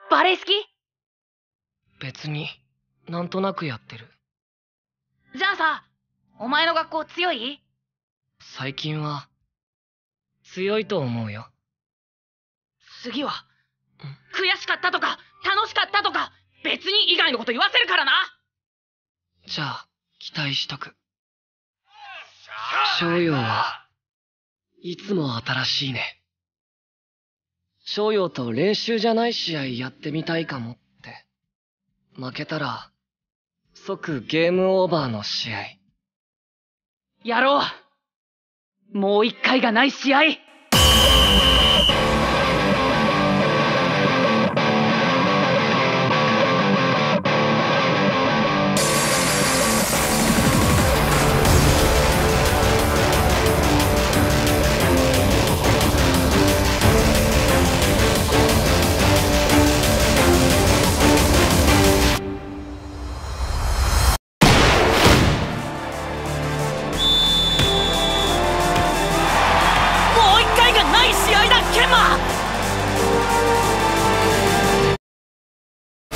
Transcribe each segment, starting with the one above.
バレエ好き？ 別に、なんとなくやってる。 じゃあさ、お前の学校強い？ 最近は、強いと思うよ。 次は、悔しかったとか、楽しかったとか、別に以外のこと言わせるからな。 じゃあ、期待しとく。翔陽はいつも新しいね。翔陽と練習じゃない試合やってみたいかもって。負けたら、即ゲームオーバーの試合。 やろう。もう一回がない試合。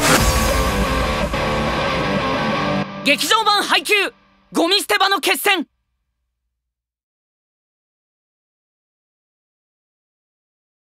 劇場版配給ゴミ捨て場の決戦。